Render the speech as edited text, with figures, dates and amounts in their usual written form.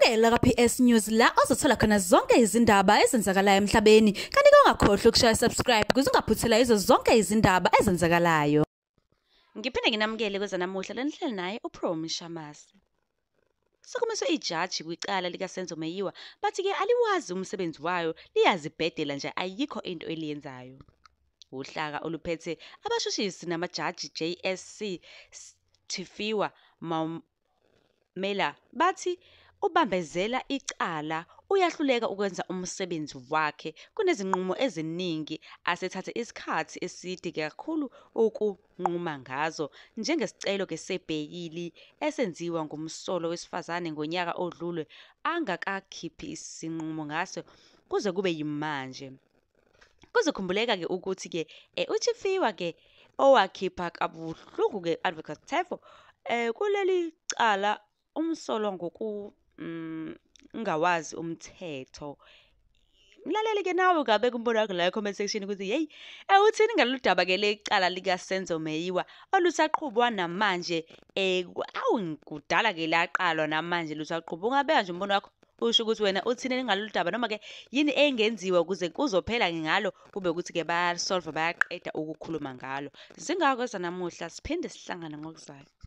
Vukela ka-PS News la ozothola khona zonke izindaba ezenzakalayo emhlabeni kanti ungakhohlwa ukushaya subscribe ukuze ungaphuthela izo zonke izindaba ezenzakalayo. Ngiphinde nginamukele kwezanamuhla lenihleli naye uPromi Shamasi. Sokumiswe ijaji kwicala likaSenzo Meyiwa bathi ke aliwazi umsebenzi wayo liyazibhedela nje ayikho into eliyenzayo. Uhlaka oluphethe abashushisi namajaji JSC Tifiwa Mela bathi ubambezela icala uyahluleka ukwenza umsebenzi wakhe kunezinqumo eziningi asethathe isikhathi eside kakhulu ukunquma ngazo njengesicelo ke sebheyili esenziwa ngumsolo wesifazane ngonyaka odlule angakakhiphi isinqumo ngaso kuze kube yimanje. Kuzokhumbuleka ke ukuthi ke uThifiwa ke owakhipha kabuhlungu ke advocate Tefo kuleli cala umsolo ngoku ngawazi umthetho. Mlaleli ke nawe ungabeka umbono wakho la comment section ukuthi hey uthini ngalolu daba ke lecala likaSenzo Meyiwa olusaqhubwa namanje kudala ke laqalwa namanje lusaqhubwa. Ungabeka nje umbono wakho usho ukuthi wena uthini ngalolu daba noma ke yini engenziwa ukuze kuzophela ngalo kube ukuthi ke bayasolve bayaqeda ukukhuluma ngalo. Singakho namuhla siphinde sihlangana ngokuzayo.